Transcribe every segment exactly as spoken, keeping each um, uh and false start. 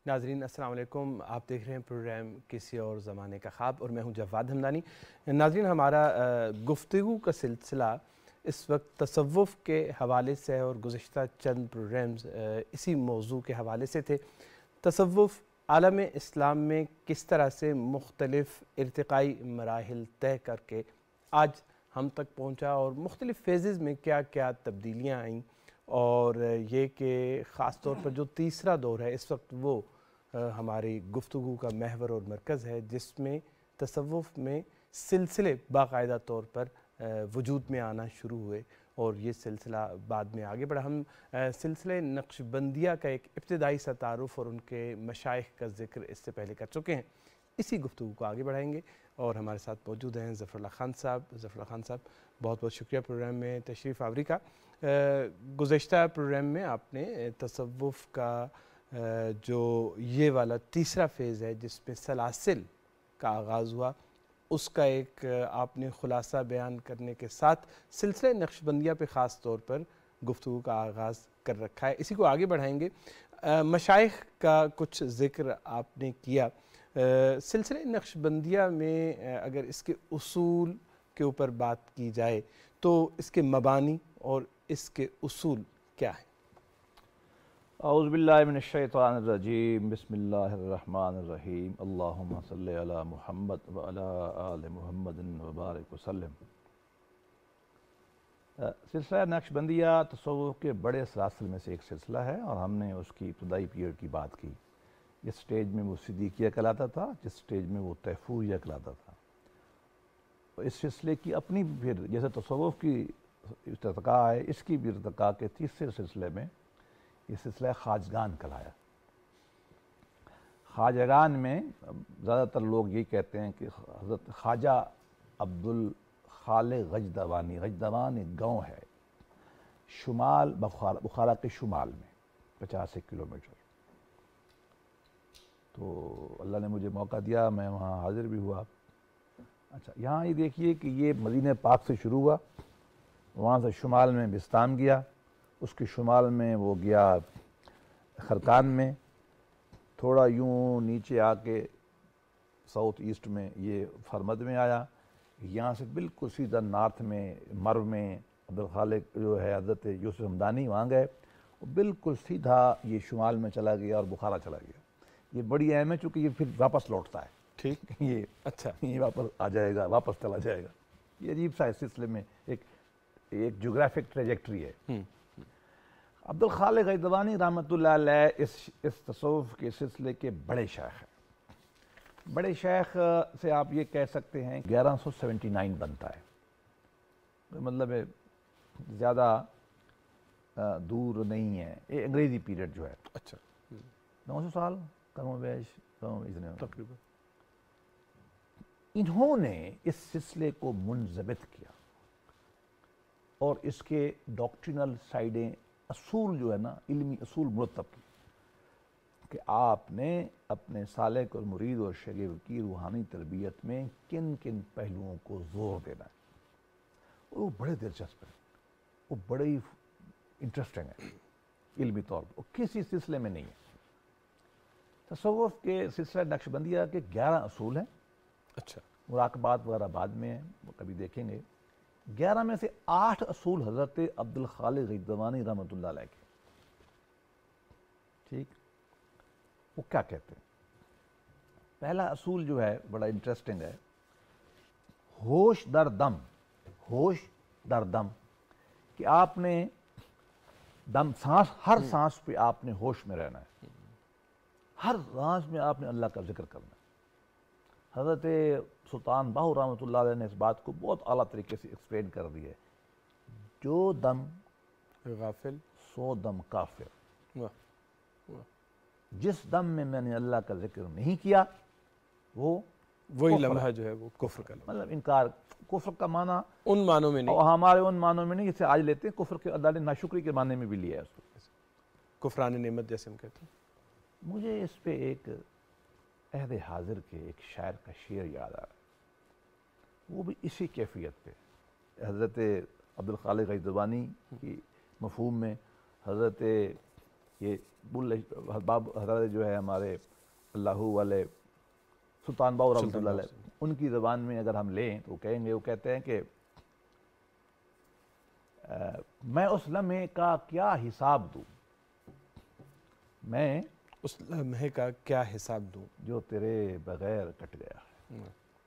ناظرین السلام علیکم، آپ دیکھ رہے ہیں پروگرام کسی اور زمانے کا خواب اور میں ہوں جواد ہمدانی۔ ناظرین ہمارا گفتگو کا سلسلہ اس وقت تصوف کے حوالے سے اور گزشتہ چند پروگرامز اسی موضوع کے حوالے سے تھے۔ تصوف عالم اسلام میں کس طرح سے مختلف ارتقائی مراحل طے کر کے آج ہم تک پہنچا اور مختلف فیزز میں کیا کیا تبدیلیاں آئیں، اور یہ کہ خاص طور پر جو تیسرا دور ہے اس وقت وہ ہماری گفتگو کا محور اور مرکز ہے، جس میں تصوف میں سلسلے باقاعدہ طور پر وجود میں آنا شروع ہوئے اور یہ سلسلہ بعد میں آگے بڑھا۔ ہم سلسلے نقش بندیہ کا ایک ابتدائی سا تعارف اور ان کے مشائخ کا ذکر اس سے پہلے کر چکے ہیں۔ اسی گفتگو کو آگے بڑھائیں گے اور ہمارے ساتھ موجود ہیں ظفر اللہ خان صاحب۔ ظفر اللہ خان صاحب بہت بہت شکریہ پروگرام میں تشریف آوری کا۔ گزشتہ پروگرام میں آپ نے تصوف کا جو یہ والا تیسرا فیز ہے جس میں سلاسل کا آغاز ہوا، اس کا ایک آپ نے خلاصہ بیان کرنے کے ساتھ سلسلہ نقش بندیہ پہ خاص طور پر گفتگو کا آغاز کر رکھا ہے۔ اسی کو آگے بڑھائیں گے۔ مشائخ کا کچھ ذکر آپ نے کیا۔ سلسلہ نقش بندیہ میں اگر اس کے اصول کے اوپر بات کی جائے تو اس کے مبانی اور اس کے اصول کیا ہیں؟ اعوذ باللہ من الشیطان الرجیم، بسم اللہ الرحمن الرحیم، اللہم صلی علی محمد وعلی آل محمد وبارک وسلم۔ سلسلہ نقش بندیہ تصوف کے بڑے سلاسل میں سے ایک سلسلہ ہے اور ہم نے اس کی ابتدائی پیریڈ کی بات کی۔ جس سٹیج میں وہ صدیقیہ کہلاتا تھا، جس سٹیج میں وہ طیفوریہ کہلاتا تھا، اس سلسلے کی اپنی پھر جیسے تصوف کی ارتقاء ہے، اس کی بھی ارتقاء کے تیسرے سلسلے میں یہ سلسلہ خواجگان کہلایا۔ خواجگان میں زیادہ تر لوگ یہی کہتے ہیں کہ حضرت خواجہ عبدالخالق غجدوانی، غجدوان ایک گاؤں ہے شمال بخارا بخارا کے شمال میں، پچاس ایک کلو میٹر۔ تو اللہ نے مجھے موقع دیا، میں وہاں حاضر بھی ہوا۔ اچھا، یہاں یہ دیکھیے کہ یہ مدینہ پاک سے شروع ہوا، وہاں سے شمال میں بستان گیا، اس کے شمال میں وہ گیا خرقان میں، تھوڑا یوں نیچے آ کے ساؤتھ ایسٹ میں یہ فرمد میں آیا، یہاں سے بالکل سیدھا نارتھ میں مرو میں عبدالخالق جو ہے حضرت یوسف ہمدانی وہاں گئے، بالکل سیدھا یہ شمال میں چلا گیا اور بخارا چلا گیا۔ یہ بڑی اہم ہے چونکہ یہ پھر واپس لوٹتا ہے، ٹھیک، یہ اچھا یہ واپس آ جائے گا، واپس چلا جائے گا۔ یہ عجیب سا اس سلسلے میں ایک ایک جغرافک ٹریجیکٹری ہے۔ عبدالخالق غجدوانی رحمۃ اللہ علیہ اس اس تصوف کے سلسلے کے بڑے شیخ ہیں۔ بڑے شیخ سے آپ یہ کہہ سکتے ہیں گیارہ سو سیونٹی نائن بنتا ہے، مطلب زیادہ دور نہیں ہے، یہ انگریزی پیریڈ جو ہے، اچھا نو سو سال کم و بیش تقریباً۔ انہوں نے اس سلسلے کو منضبط کیا اور اس کے ڈاکٹرینل سائیڈیں، اصول جو ہے نا، علمی اصول مرتب کی کہ آپ نے اپنے سالک اور مرید اور شاگرد کی روحانی تربیت میں کن کن پہلوؤں کو زور دینا ہے۔ وہ بڑے دلچسپ ہیں، وہ بڑے ہی انٹرسٹنگ ہیں علمی طور پر، وہ کسی سلسلے میں نہیں ہے۔ تصوف کے سلسلہ نقش بندیہ کے گیارہ اصول ہیں، اچھا، مراقبات وغیرہ بعد میں ہیں، وہ کبھی دیکھیں گے۔ گیارہ میں سے آٹھ اصول حضرت عبدالخالق غجدوانی رحمۃ اللہ علیہ کے، ٹھیک، وہ کیا کہتے ہیں؟ پہلا اصول جو ہے بڑا انٹرسٹنگ ہے، ہوش در دم، ہوش در دم، کہ آپ نے دم سانس، ہر سانس پہ آپ نے ہوش میں رہنا ہے، ہر سانس میں آپ نے اللہ کا ذکر کرنا ہے۔ حضرت سلطان باہو رحمۃ اللہ علیہ نے اس بات کو بہت اعلیٰ طریقے سے ایکسپلین کر دی ہے، جو دم غافل سو دم کافر، واہ واہ، جس دم میں میں نے اللہ کا ذکر نہیں کیا وہ وہی کفر لمحہ ہے، جو ہے وہ کفر کا لمحہ، مطلب انکار، کفر کا معنی ان معنوں میں نہیں، اور ہمارے ان معنوں میں نہیں، جسے آج لیتے ہیں کفر کے، اللہ نے ناشکری کے معنی میں بھی لیا ہے اس کو، کفران نعمت جیسے ہم کہتے ہیں۔ مجھے اس پہ ایک عہد حاضر کے ایک شاعر کا شعر یاد آ رہا ہے، وہ بھی اسی کیفیت پہ، حضرت عبدالخالق غجدوانی کی مفہوم میں حضرت یہ باب حضرت جو ہے ہمارے اللہ والے سلطان باؤ رحمۃ اللہ علیہ، ان کی زبان میں اگر ہم لیں تو کہیں گے، وہ کہتے ہیں کہ میں اس لمحے کا کیا حساب دوں، میں اس لمحے کا کیا حساب دوں جو تیرے بغیر کٹ گیا ہے۔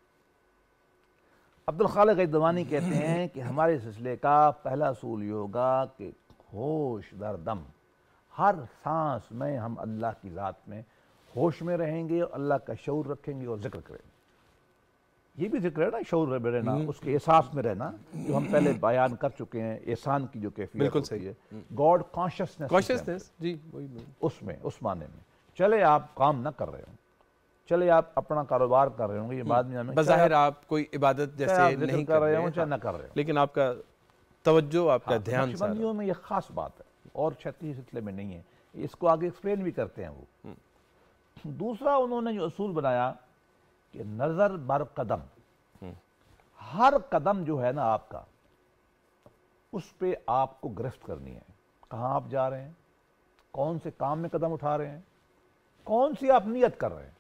عبد الخالق غیدوانی کہتے ہیں کہ ہمارے سلسلے کا پہلا اصول یہ ہوگا کہ ہوش در دم، ہر سانس میں ہم اللہ کی ذات میں ہوش میں رہیں گے اور اللہ کا شعور رکھیں گے اور ذکر کریں گے۔ یہ بھی ذکر ہے نا، شعور میں رہنا، اس کے احساس میں رہنا، جو ہم پہلے بیان کر چکے ہیں، احسان کی جو کیفیت ہوتی ہے، گاڈ کانشسنس، کانشسنس، جی وہی اس میں، اس معنی میں چلے آپ کام نہ کر رہے ہوں، چلے آپ اپنا کاروبار کر رہے ہوں گے، یہ بعد میں ہمیں بظاہر آپ کوئی عبادت جیسے نہیں کر رہے ہوں چاہے نہ کر رہے ہوں، لیکن آپ کا توجہ، آپ کا دھیان نقشبندیوں میں یہ خاص بات ہے اور چھتیس سلسلے میں نہیں ہے، اس کو آگے ایکسپلین بھی کرتے ہیں وہ۔ دوسرا انہوں نے جو اصول بنایا کہ نظر بر قدم، ہر قدم جو ہے نا آپ کا، اس پہ آپ کو گرفت کرنی ہے، کہاں آپ جا رہے ہیں، کون سے کام میں قدم اٹھا رہے ہیں، کون سی آپ نیت کر رہے ہیں،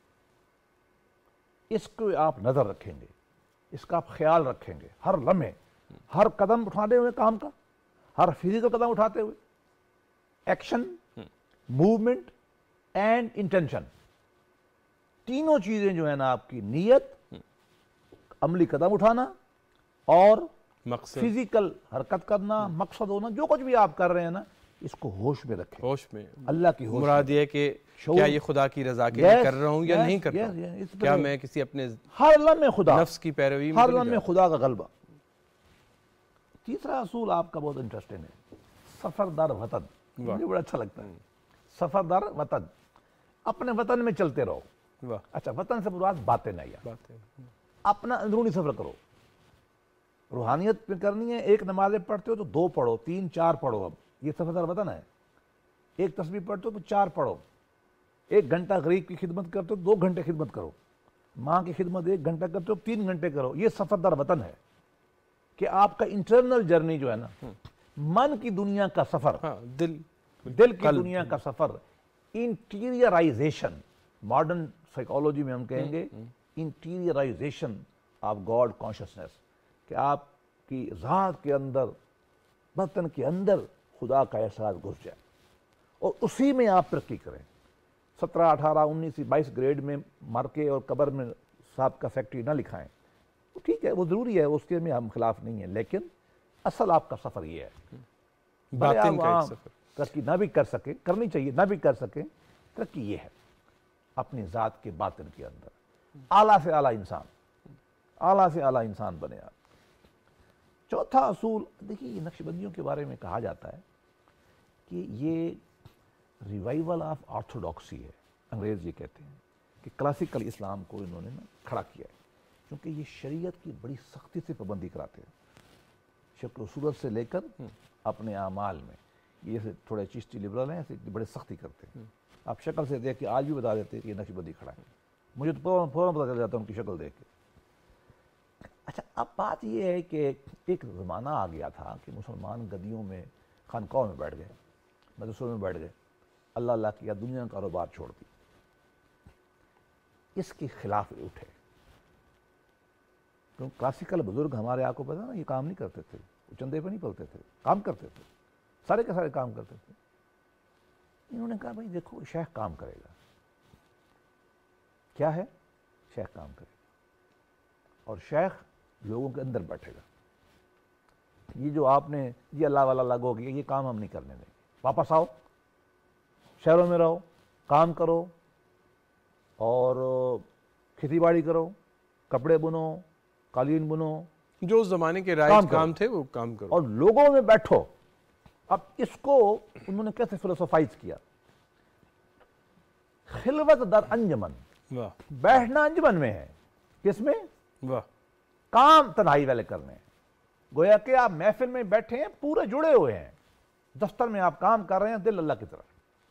اس کو آپ نظر رکھیں گے، اس کا آپ خیال رکھیں گے، ہر لمحے، ہر قدم اٹھانے ہوئے کام کا، ہر فزیکل قدم اٹھاتے ہوئے، ایکشن، موومنٹ اینڈ انٹینشن، تینوں چیزیں جو ہیں نا آپ کی، نیت، عملی قدم اٹھانا اور مقصد، فزیکل حرکت کرنا، مقصد ہونا، جو کچھ بھی آپ کر رہے ہیں نا، اس کو ہوش میں رکھیں، ہوش میں، اللہ کی ہوش، مراد یہ کہ کیا یہ خدا کی رضا کے لیے کر رہا ہوں یا نہیں کر رہا ہوں، کیا میں کسی اپنے ہر لمحے خدا، نفس کی پیروی میں، ہر لمحے خدا کا غلبہ۔ تیسرا اصول آپ کا بہت انٹرسٹنگ ہے، سفر در وطن، مجھے بڑا اچھا لگتا ہے، سفر در وطن، اپنے وطن میں چلتے رہو۔ اچھا، وطن سے مراد باطن ہے، یا اپنا اندرونی سفر کرو، روحانیت پہ کرنی ہے، ایک نمازیں پڑھتے ہو تو دو پڑھو، تین چار پڑھو، اب یہ سفر در وطن ہے، ایک تسبیح پڑھتے ہو تو چار پڑھو، ایک گھنٹہ غریب کی خدمت کرتے ہو دو گھنٹے خدمت کرو، ماں کی خدمت ایک گھنٹہ کرتے ہو تین گھنٹے کرو، یہ سفر در وطن ہے، کہ آپ کا انٹرنل جرنی جو ہے نا، من کی دنیا کا سفر، دل دل کی دنیا کا سفر، انٹیریئرائزیشن، ماڈرن سائیکالوجی میں ہم کہیں گے انٹیریئرائزیشن آف گاڈ کانشسنس، کہ آپ کی ذات کے اندر، باطن کے اندر خدا کا احساس گھس جائے اور اسی میں آپ ترقی کریں۔ سترہ اٹھارہ انیس بائیس گریڈ میں مر کے اور قبر میں صاحب کا فیکٹری نہ لکھائیں، ٹھیک ہے وہ ضروری ہے، اس کے میں ہم خلاف نہیں ہیں، لیکن اصل آپ کا سفر یہ ہے، باطن کا ایک سفر، ترقی نہ بھی کر سکیں، کرنی چاہیے، نہ بھی کر سکیں، ترقی یہ ہے اپنی ذات کے باطن کے اندر، اعلیٰ سے اعلیٰ انسان، اعلیٰ سے اعلیٰ انسان بنے آپ۔ چوتھا اصول، دیکھیے یہ نقش بندیوں کے بارے میں کہا جاتا ہے کہ یہ ریوائیول آف آرتھوڈاکسی ہے، انگریز یہ کہتے ہیں کہ کلاسیکل اسلام کو انہوں نے نا کھڑا کیا ہے، کیونکہ یہ شریعت کی بڑی سختی سے پابندی کراتے ہیں، شکل و صورت سے لے کر اپنے اعمال میں، یہ تھوڑے چشتی لبرل ہیں، ایسے بڑے سختی کرتے ہیں، آپ شکل سے دیکھ کے آج بھی بتا دیتے کہ یہ نقش بندی کھڑا ہے، مجھے تو فوراً پتہ چل جاتا ہے ان کی شکل دیکھ کے۔ اچھا، اب بات یہ ہے کہ ایک زمانہ آ گیا تھا کہ مسلمان گدیوں میں، خانقاہوں میں بیٹھ گئے، مدرسوں میں بیٹھ گئے، اللہ اللہ کیا، دنیا کا کاروبار چھوڑ دی، اس کے خلاف اٹھے، کیونکہ کلاسیکل بزرگ ہمارے آپ کو پتہ نا یہ کام نہیں کرتے تھے، وہ چندے پہ نہیں پلتے تھے، کام کرتے تھے، سارے کے سارے کام کرتے تھے۔ انہوں نے کہا بھائی دیکھو شیخ کام کرے گا، کیا ہے؟ شیخ کام کرے گا، اور شیخ لوگوں کے اندر بیٹھے گا، یہ جو آپ نے یہ اللہ والا لگو گیا، یہ کام ہم نہیں کرنے دیں گے، واپس آؤ، شہروں میں رہو، کام کرو، اور کھیتی باڑی کرو، کپڑے بنو، قالین بنو، جو اس زمانے کے رائج کام تھے وہ کام کرو، اور لوگوں میں بیٹھو۔ اب اس کو انہوں نے کیسے فلسفائز کیا؟ خلوت در انجمن، بیٹھنا انجمن میں ہے، کس میں؟ واہ، کام تنہائی والے کرنے ہیں، گویا کہ آپ محفل میں بیٹھے ہیں، پورے جڑے ہوئے ہیں، دفتر میں آپ کام کر رہے ہیں، دل اللہ کی طرف،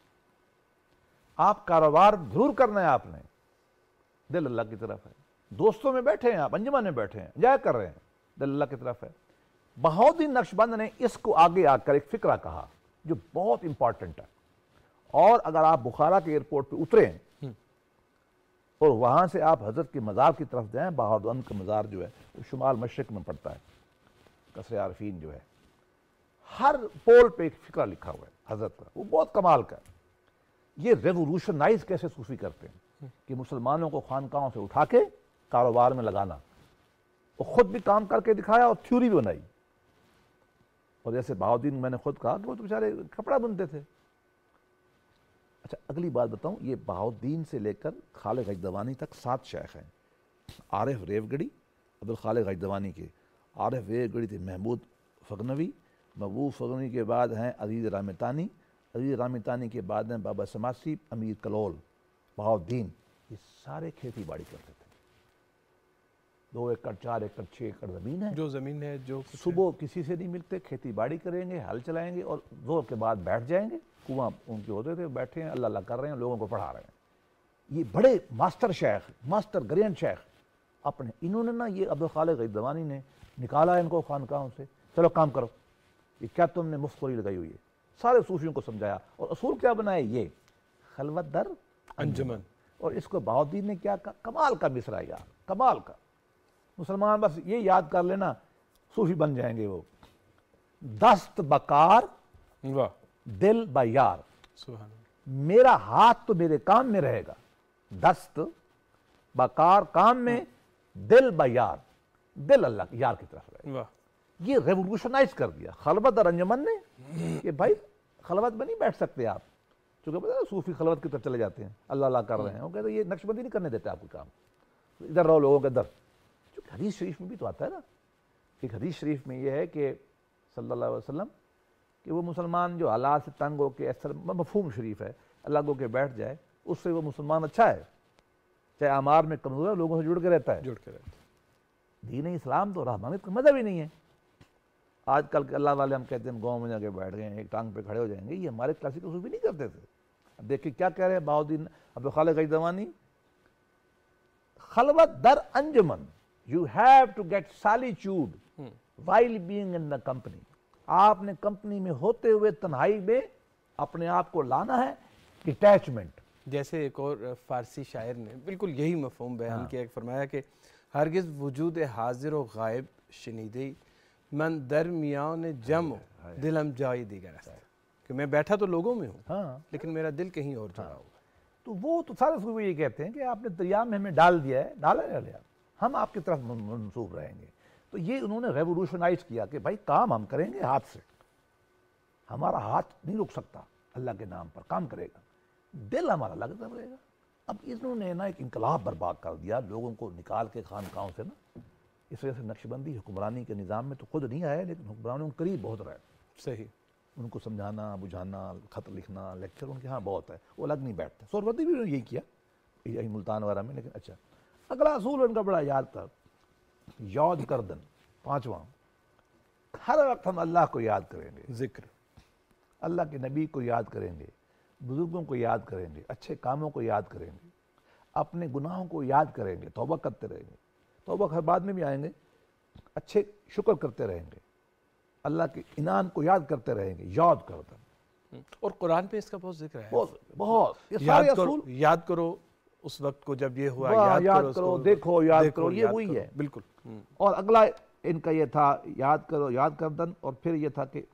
آپ کاروبار ضرور کرنا ہے آپ نے، دل اللہ کی طرف ہے، دوستوں میں بیٹھے ہیں آپ، انجمن میں بیٹھے ہیں، انجوائے کر رہے ہیں، دل اللہ کی طرف ہے۔ بہاؤالدین نقشبند نے اس کو آگے آ کر ایک فقرہ کہا جو بہت امپورٹنٹ ہے، اور اگر آپ بخارا کے ایئرپورٹ پہ اترے ہیں اور وہاں سے آپ حضرت کے مزار کی طرف جائیں، بہاؤالدین کا مزار جو ہے وہ شمال مشرق میں پڑتا ہے، قصر عارفین جو ہے، ہر پول پہ ایک فقرہ لکھا ہوا ہے حضرت کا، وہ بہت کمال کا ہے۔ یہ ریولوشنائز کیسے صوفی کرتے ہیں کہ مسلمانوں کو خانقاہوں سے اٹھا کے کاروبار میں لگانا، وہ خود بھی کام کر کے دکھایا اور تھیوری بھی بنائی۔ اور جیسے بہاؤالدین میں نے خود کہا کہ وہ تو بیچارے کپڑا بنتے تھے۔ اچھا اگلی بات بتاؤں، یہ بہاؤالدین سے لے کر خالق غجدوانی تک سات شیخ ہیں۔ عارف ریوگڑی عبدالخالق غجدوانی کے، عارف ریوگڑی تھے محمود فغنوی، محبوب فغنوی کے بعد ہیں عزیز رامیتانی، عزیز رامیتانی کے بعد ہیں بابا سماسی، امیر کلول، بہاؤالدین، یہ سارے کھیتی باڑی کرتے تھے۔ دو ایکڑ چار ایکڑ چھ ایکڑ زمین ہے، جو زمین ہے جو صبح کسی سے نہیں ملتے، کھیتی باڑی کریں گے، ہل چلائیں گے اور زور کے بعد بیٹھ جائیں گے، کنواں ان کے ہوتے تھے، بیٹھے ہیں اللہ اللہ کر رہے ہیں، لوگوں کو پڑھا رہے ہیں۔ یہ بڑے ماسٹر شیخ، ماسٹر گرینڈ شیخ اپنے، انہوں نے نا یہ عبدالخالق غجدوانی نے نکالا ان کو خانقاہوں سے، چلو کام کرو، یہ کیا تم نے مفت خوری لگائی ہوئی ہے، سارے صوفیوں کو سمجھایا، اور اصول کیا بنائے، یہ خلوت در انجمن۔ اور اس کو بہاؤالدین نے کیا کہا، کمال کا مصرع یار، کمال کا، مسلمان بس یہ یاد کر لینا صوفی بن جائیں گے وہ، دست بکار واہ دل بیار، سبحان اللہ۔ میرا ہاتھ تو میرے کام میں رہے گا، دست بکار کام میں، دل بیار، دل اللہ یار کی طرف رہے گا۔ واہ یہ ریولوشنائز کر دیا خلوت اور انجمن نے کہ بھائی خلوت میں نہیں بیٹھ سکتے آپ، چونکہ پتہ ہے صوفی خلوت کی طرف چلے جاتے ہیں، اللہ اللہ کر رہے ہیں، وہ کہتے ہیں یہ نقش بندی نہیں کرنے دیتے آپ کو کام، ادھر رہو لوگوں کے ادھر۔ چونکہ حدیث شریف میں بھی تو آتا ہے نا، ایک حدیث شریف میں یہ ہے کہ صلی اللہ علیہ وسلم کہ وہ مسلمان جو حالات سے تنگ ہو کے ایسا مفہوم شریف ہے، اللہ کو کے بیٹھ جائے، اس سے وہ مسلمان اچھا ہے، چاہے اعمار میں کمزور ہے، لوگوں سے جڑ کے رہتا ہے۔ جڑ کے رہتے دین اسلام تو رحمانیت کا مذہب ہی نہیں ہے۔ آج کل کے اللہ والے ہم کہتے ہیں گاؤں میں جا کے بیٹھ گئے ہیں، ایک ٹانگ پہ کھڑے ہو جائیں گے، یہ ہمارے کلاسیکل صوفی نہیں کرتے تھے۔ اب دیکھیں کیا کہہ رہے ہیں بہاؤالدین عبدالخالق غجدوانی، خلوت در انجمن، you have to get solitude while being in the company، آپ نے کمپنی میں ہوتے ہوئے تنہائی میں اپنے آپ کو لانا ہے، ڈیٹیچمنٹ۔ جیسے ایک اور فارسی شاعر نے بالکل یہی مفہوم بیان کیا، فرمایا کہ ہرگز وجود حاضر و غائب شنیدی، من درمیان جمع دلم جائی دیگر است، کہ میں بیٹھا تو لوگوں میں ہوں ہاں لیکن میرا دل کہیں اور جڑا ہوا۔ تو وہ تو سارے صوفی یہ کہتے ہیں کہ آپ نے دریا میں ہمیں ڈال دیا ہے، ڈالا ہے لیا، ہم آپ کی طرف منسوب رہیں گے۔ تو یہ انہوں نے ریولوشنائز کیا کہ بھائی کام ہم کریں گے ہاتھ سے، ہمارا ہاتھ نہیں رک سکتا، اللہ کے نام پر کام کرے گا، دل ہمارا لگتا رہے گا۔ اب انہوں نے نا ایک انقلاب برپا کر دیا، لوگوں کو نکال کے خانقاہوں سے نا، اس وجہ سے نقش بندی حکمرانی کے نظام میں تو خود نہیں آئے لیکن حکمرانوں کے قریب بہت رہے، صحیح، ان کو سمجھانا بجھانا، خط لکھنا، لیکچر ان کے ہاں بہت ہے، وہ الگ نہیں بیٹھتے۔ سہروردی بھی انہوں نے یہی کیا یہی ملتان وغیرہ میں۔ لیکن اچھا اگلا اصول ان کا بڑا یاد تھا، یاد کردن، پانچواں، ہر وقت ہم اللہ کو یاد کریں گے، ذکر، اللہ کے نبی کو یاد کریں گے، بزرگوں کو یاد کریں گے، اچھے کاموں کو یاد کریں گے، اپنے گناہوں کو یاد کریں گے، توبہ کرتے رہیں گے، توبہ ہر بعد میں بھی آئیں گے، اچھے شکر کرتے رہیں گے، اللہ کے انعام کو یاد کرتے رہیں گے، یاد کردن۔ اور قرآن پہ اس کا بہت ذکر ہے، بہت بہت یہ یاد سارے کرو، اصول، یاد کرو اس وقت کو جب یہ ہوا، واہ، یاد اس کرو، کو، دیکھو، یاد دیکھو، کرو، یہ یاد وہی کرو، ہے۔ بالکل۔ اور اگلا ان کا یہ تھا یاد کرو، یاد کردن، اور پھر یہ تھا کہ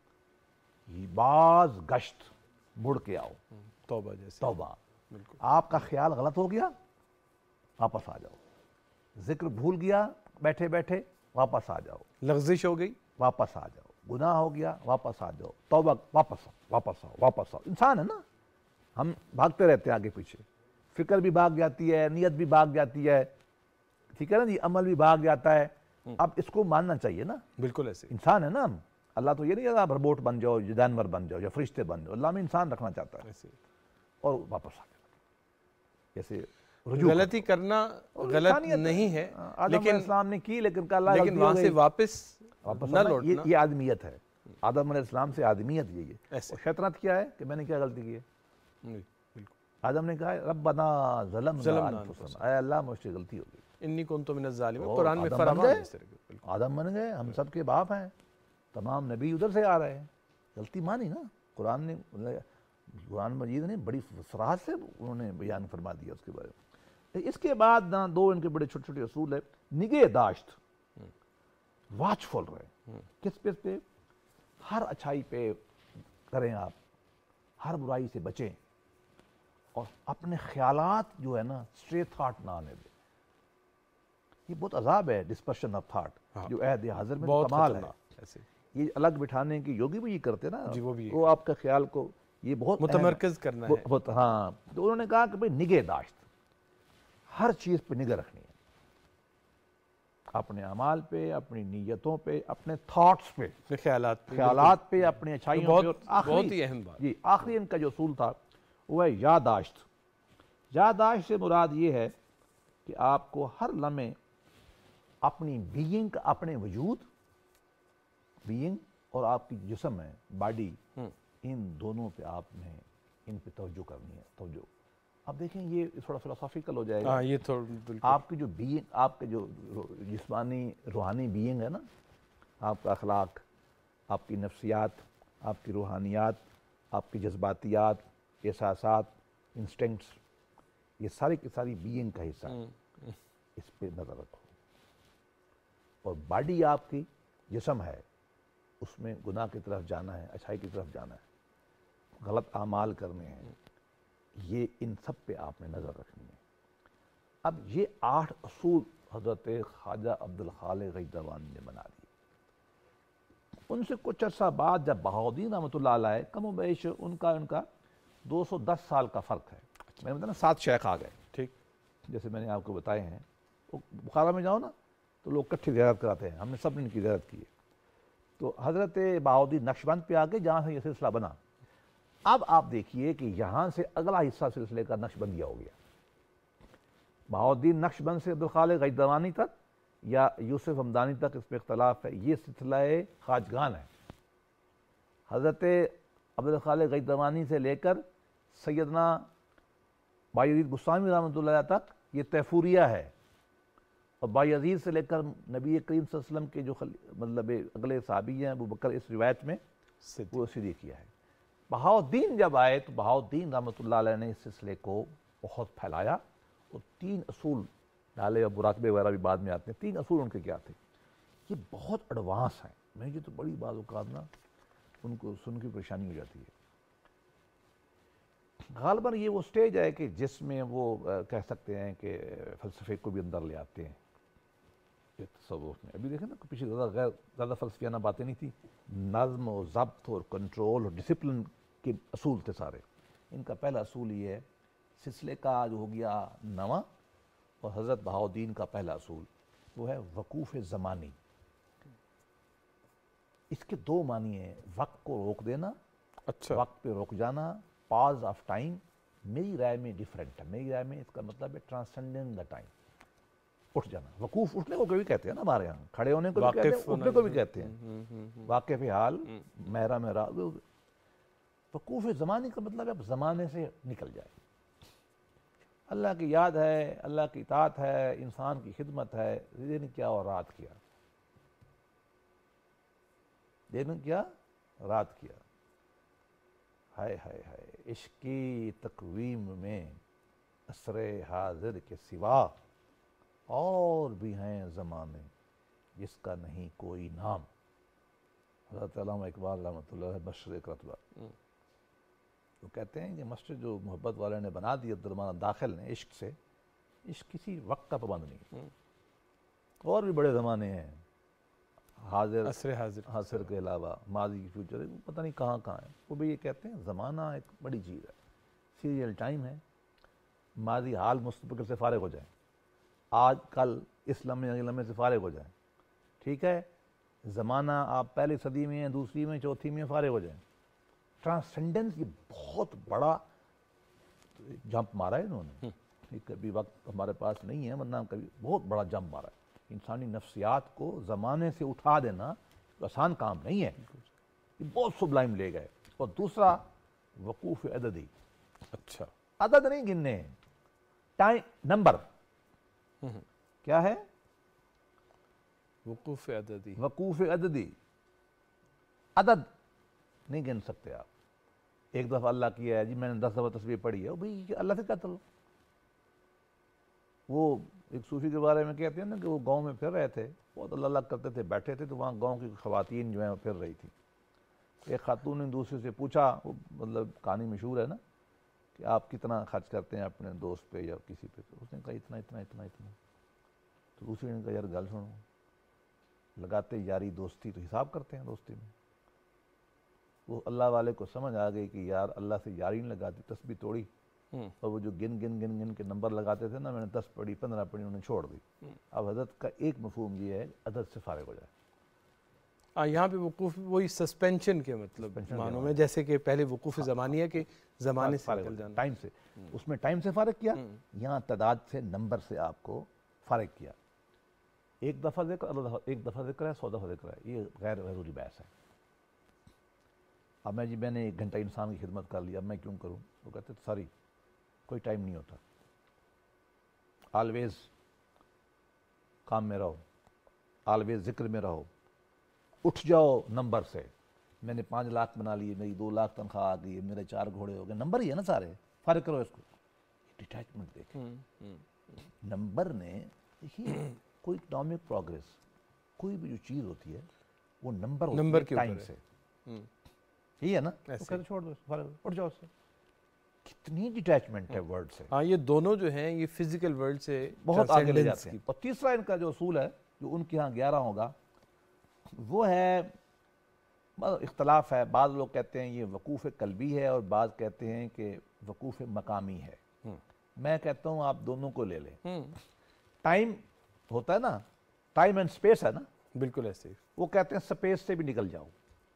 باز گشت، مڑ کے آؤ، توبہ جیسے، توبہ۔ بالکل، آپ کا خیال غلط ہو گیا، واپس آ جاؤ، ذکر بھول گیا بیٹھے بیٹھے، واپس آ جاؤ، لغزش ہو گئی، واپس آ جاؤ، گناہ ہو گیا، واپس آ جاؤ، توبہ، واپس آؤ، واپس آؤ، واپس آؤ۔ انسان ہے نا، ہم بھاگتے رہتے ہیں آگے پیچھے، فکر بھی بھاگ جاتی ہے، نیت بھی بھاگ جاتی ہے، ٹھیک ہے نا جی، عمل بھی بھاگ جاتا ہے۔ اب اس کو ماننا چاہیے نا، بالکل ایسے، انسان ہے نا ہم، اللہ تو یہ نہیں کہتا آپ روبوٹ بن جاؤ، جانور بن جاؤ یا فرشتے بن جاؤ، اللہ میں انسان رکھنا چاہتا ہے، ایسے اور واپس آ جانا، جیسے رجوع غلطی کرنا اور غلط انسانیت ہے۔ نہیں ہے، آدم علیہ لیکن السلام نے کی لیکن کہا اللہ لیکن غلطی ہو وہاں سے گئی، واپس واپس نہ آنا، لوٹنا، یہ یہ آدمیت ہے، آدم علیہ السلام سے آدمیت یہی ہے۔ ایسے، اور شیطنت کیا ہے کہ میں نے کیا غلطی کی ہے؟ جی، بالکل، آدم نے کہا ربنا ظلمنا ظلمنا انفسنا، اے اللہ مجھ سے غلطی ہو گئی۔ انی کنت من الظالمین، اور قرآن میں آدم بن فراوان گئے، ہے اس طرح کے، بالکل، آدم بن گئے، ہم سب کے باپ ہیں، تمام نبی ادھر سے آ رہے ہیں، غلطی مانی نا، قرآن نے قرآن مجید نے بڑی صراحت سے انہوں نے بیان فرما دیا اس کے بارے میں. اس کے بعد نا دو ان کے بڑے چھوٹے چھوٹے اصول ہے. نگہ داشت، واچ فل رہے. کس پہ پہ ہر اچھائی پہ کریں آپ، ہر برائی سے بچیں، اور اپنے خیالات جو ہے نا اسٹریٹ تھاٹ نہ آنے دیں. یہ بہت عذاب ہے ڈسپرشن آف تھاٹ، جو عہد حاضر میں کمال ہے. یہ الگ بٹھانے کی یوگی بھی یہ کرتے نا، وہ آپ کا خیال کو یہ بہت متمرکز کرنا ہے. ہاں، تو انہوں نے کہا کہ بھئی نگہ داشت، ہر چیز پہ نگہ رکھنی ہے، اپنے اعمال پہ، اپنی نیتوں پہ، اپنے تھاٹس پہ، خیالات پہ، خیالات پہ، اپنی اچھائیوں پہ. بہت ہی اہم بات. جی آخری ان کا جو اصول تھا وہ ہے یادداشت. یادداشت سے مراد یہ ہے کہ آپ کو ہر لمحے اپنی بینگ، اپنے وجود، بینگ اور آپ کی جسم ہے، باڈی، ان دونوں پہ آپ نے ان پہ توجہ کرنی ہے. توجہ اب دیکھیں یہ تھوڑا فلسافیکل ہو جائے گا. یہ تو آپ کی جو بینگ، آپ کے جو جسمانی روحانی بینگ ہے نا، آپ کا اخلاق، آپ کی نفسیات، آپ کی روحانیات، آپ کی جذباتیات، احساسات، انسٹنکٹس، یہ ساری کی ساری بینگ کا حصہ ہے. اس پہ نظر رکھو. اور باڈی آپ کی جسم ہے، اس میں گناہ کی طرف جانا ہے، اچھائی کی طرف جانا ہے، غلط اعمال کرنے ہیں، یہ ان سب پہ آپ نے نظر رکھنی ہے. اب یہ آٹھ اصول حضرت خواجہ عبدالخالق غیث-دروانی نے بنا دیے. ان سے کچھ عرصہ بعد جب بہاؤالدین رحمۃ اللہ علیہ، کم و بیش ان کا ان کا دو سو دس سال کا فرق ہے. میں نے بتایا نا سات شیخ آ گئے، ٹھیک جیسے میں نے آپ کو بتائے ہیں. بخارا میں جاؤ نا تو لوگ کٹھی زیارت کراتے ہیں، ہم نے سب نے ان کی زیارت کی ہے. تو حضرت بہاؤالدین نقشبند پہ آ کے جہاں سے یہ سلسلہ بنا. اب آپ دیکھیے کہ یہاں سے اگلا حصہ سلسلے کا نقشبندیہ ہو گیا. بہاؤالدین نقشبند سے عبدالخالق غیث-دروانی تک یا یوسف ہمدانی تک اس پہ اختلاف ہے. یہ سلسلہ خواجگان ہے. حضرت عبدالخالق غیث-دروانی سے لے کر سیدنا بایزید بستامی رحمۃ اللہ علیہ تک یہ طیفوریہ ہے. اور بایزید سے لے کر نبی کریم صلی اللہ علیہ وسلم کے جو مطلب اگلے صحابی ہیں ابو بکر، اس روایت میں وہ صدیقیہ ہے. بہاؤالدین جب آئے تو بہاؤالدین رحمۃ اللہ علیہ نے اس سلسلے کو بہت پھیلایا اور تین اصول ڈالے. اور مراقبے وغیرہ بھی بعد میں آتے ہیں. تین اصول ان کے کیا تھے؟ یہ بہت ایڈوانس ہیں. میں یہ تو بڑی بعض اوقات نا ان کو سن کے پریشانی ہو جاتی ہے. غالباً یہ وہ سٹیج ہے کہ جس میں وہ کہہ سکتے ہیں کہ فلسفے کو بھی اندر لے آتے ہیں تصوف میں. ابھی دیکھیں نا پیچھے زیادہ غیر زیادہ فلسفیانہ باتیں نہیں تھی. نظم و ضبط اور کنٹرول اور ڈسپلن کے اصول تھے سارے. ان کا پہلا اصول یہ ہے سلسلے کا جو ہو گیا نواں. اور حضرت بہاؤالدین کا پہلا اصول وہ ہے وقوف زمانی. اس کے دو معنی ہیں، وقت کو روک دینا، اچھا وقت پہ رک جانا، پاز آف ٹائم. میری رائے میں ڈیفرنٹ ہے. میری رائے میں اس کا مطلب ہے ٹرانسینڈنگ دا ٹائم، اٹھ جانا. وقوف اٹھنے کو کبھی کہتے ہیں نا ہمارے یہاں، کھڑے ہونے کو بھی کہتے ہیں، اٹھنے کو بھی کہتے ہیں. واقف حال، محرم راز. وقوف زمانی کا مطلب ہے اب زمانے سے نکل جائے. اللہ کی یاد ہے، اللہ کی اطاعت ہے، انسان کی خدمت ہے. دن کیا اور رات کیا، دن کیا رات کیا. ہائے ہائے ہائے عشق کی تقویم میں عصر حاضر کے سوا اور بھی ہیں زمانے جس کا نہیں کوئی نام. حضرت علامہ اقبال رحمۃ اللہ مشرق رتبہ وہ کہتے ہیں کہ مسجد جو محبت والے نے بنا دی عبدالرحمٰن داخل نے عشق سے، عشق کسی وقت کا پابند نہیں. اور بھی بڑے زمانے ہیں حاضر، عصر حاضر حاضر کے علاوہ ماضی کی فیوچر پتہ نہیں کہاں کہاں ہے. وہ بھی یہ کہتے ہیں زمانہ ایک بڑی چیز ہے، سیریل ٹائم ہے. ماضی حال مستقبل سے فارغ ہو جائیں، آج کل اس لمحے اگلے لمحے سے فارغ ہو جائیں. ٹھیک ہے، زمانہ آپ پہلی صدی میں ہیں، دوسری میں، چوتھی میں فارغ ہو جائیں. ٹرانسینڈنس یہ بہت بڑا جمپ مارا ہے انہوں نے. یہ کبھی وقت ہمارے پاس نہیں ہے ورنہ کبھی بہت بڑا جمپ مارا ہے. انسانی نفسیات کو زمانے سے اٹھا دینا آسان کام نہیں ہے. یہ بہت سبلائم لے گئے. اور دوسرا وقوف عددی. اچھا عدد نہیں گننے، ٹائم نمبر. کیا ہے وقوف عددی؟ وقوف عددی. عدد نہیں گن سکتے آپ. ایک دفعہ اللہ کیا ہے جی میں نے دس دفعہ تسبیح پڑھی ہے، بھائی اللہ سے کیا تعلق؟ وہ ایک صوفی کے بارے میں کہتے ہیں نا کہ وہ گاؤں میں پھر رہے تھے، بہت اللہ اللہ کرتے تھے، بیٹھے تھے تو وہاں گاؤں کی خواتین جو ہیں وہ پھر رہی تھی. ایک خاتون نے دوسرے سے پوچھا، وہ مطلب کہانی مشہور ہے نا کہ آپ کتنا خرچ کرتے ہیں اپنے دوست پہ یا کسی پہ؟ تو اس نے کہا اتنا اتنا اتنا اتنا. تو دوسرے نے کہا یار گل سنو، لگاتے یاری دوستی تو حساب کرتے ہیں دوستی میں. وہ اللہ والے کو سمجھ آ گئی کہ یار اللہ سے یاری نہیں لگاتی، تسبیح توڑی، اور وہ جو گن گن گن گن کے نمبر لگاتے تھے نا، میں نے دس پڑھی پندرہ پڑھی انہوں نے چھوڑ دی. اب حضرت کا ایک مفہوم یہ ہے عدد سے فارغ ہو جائے. ہاں یہاں پہ وقوف وہی سسپینشن کے مطلب معنوں میں، جیسے کہ پہلے وقوف زمانی ہے کہ زمانے سے نکل جانا، ٹائم سے، اس میں ٹائم سے فارغ کیا، یہاں تعداد سے نمبر سے آپ کو فارغ کیا. ایک دفعہ ذکر اللہ ایک دفعہ ذکر ہے، سو دفعہ ذکر ہے، یہ غیر ضروری بحث ہے. اب میں جی میں نے ایک گھنٹہ انسان کی خدمت کر لی، اب میں کیوں کروں؟ وہ کہتے ساری کوئی ٹائم نہیں ہوتا، آلویز کام میں رہو، آلویز ذکر میں رہو، اٹھ جاؤ نمبر سے. میں نے پانچ لاکھ بنا لیے، میری دو لاکھ تنخواہ آ گئی، میرے چار گھوڑے ہو گئے، نمبر ہی ہے نا سارے، فارغ کرو اس کو. ڈیٹیچمنٹ دیکھیں نمبر نے. دیکھیے کوئی اکنامک پروگریس، کوئی بھی جو چیز ہوتی ہے وہ نمبر نمبر ہوتی ہے ٹائم سے. یہی ہے نا، چھوڑ دو فارغ، اٹھ جاؤ اس سے. کتنی ڈیٹیچمنٹ ہے ورڈ سے. ہاں یہ دونوں جو ہیں یہ فزیکل ورلڈ سے بہت آگے لے جاتے ہیں. اور تیسرا ان کا جو اصول ہے جو ان کے ہاں گیارہ ہوگا، وہ ہے اختلاف ہے. بعض لوگ کہتے ہیں یہ وقوف قلبی ہے اور بعض کہتے ہیں کہ وقوف مقامی ہے. میں کہتا ہوں آپ دونوں کو لے لیں. ٹائم ہوتا ہے نا، ٹائم اینڈ سپیس ہے نا، بالکل ایسے. وہ کہتے ہیں سپیس سے بھی نکل جاؤ،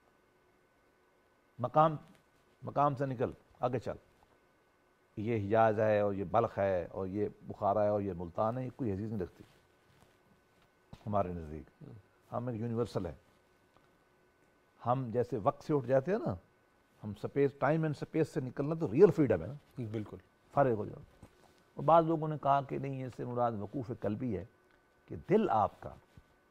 مقام مقام سے نکل آگے چل. یہ حجاز ہے اور یہ بلخ ہے اور یہ بخارا ہے اور یہ ملتان ہے، یہ کوئی حیثیت نہیں رکھتی ہمارے نزدیک. ہم ایک یونیورسل ہے. ہم جیسے وقت سے اٹھ جاتے ہیں نا، ہم سپیس ٹائم اینڈ سپیس سے نکلنا تو ریئل فریڈم ہے نا، بالکل فارغ ہو جاؤ. اور بعض لوگوں نے کہا کہ نہیں، اس سے مراد وقوف قلبی ہے کہ دل آپ کا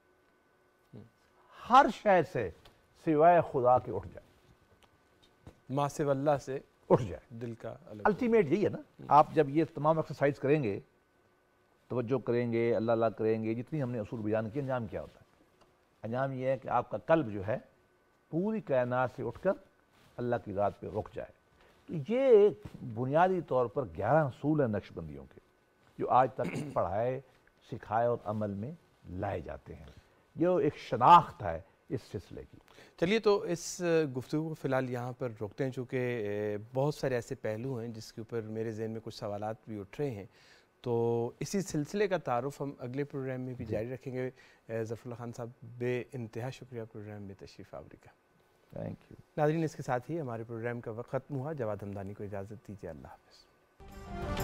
ہر شے سے سوائے خدا کے اٹھ جائے، ماں سے واللہ سے اٹھ جائے. دل کا الٹیمیٹ یہی ہے نا. آپ جب یہ تمام ایکسرسائز کریں گے، توجہ کریں گے، اللہ اللہ کریں گے، جتنی ہم نے اصول بیان کیے، انجام کیا ہوتا ہے؟ انجام یہ ہے کہ آپ کا قلب جو ہے پوری کائنات سے اٹھ کر اللہ کی ذات پہ رک جائے. تو یہ بنیادی طور پر گیارہ اصول ہیں نقش بندیوں کے، جو آج تک پڑھائے، سکھائے اور عمل میں لائے جاتے ہیں. یہ ایک شناخت ہے اس سلسلے کی. چلیے تو اس گفتگو کو فی الحال یہاں پر روکتے ہیں، چونکہ بہت سارے ایسے پہلو ہیں جس کے اوپر میرے ذہن میں کچھ سوالات بھی اٹھ رہے ہیں. تو اسی سلسلے کا تعارف ہم اگلے پروگرام میں بھی جاری رکھیں گے. ظفر اللہ خان صاحب بے انتہا شکریہ پروگرام میں تشریف آوری کا. Thank you. ناظرین اس کے ساتھ ہی ہمارے پروگرام کا وقت ختم ہوا. جواد ہمدانی کو اجازت دیجیے. اللہ حافظ.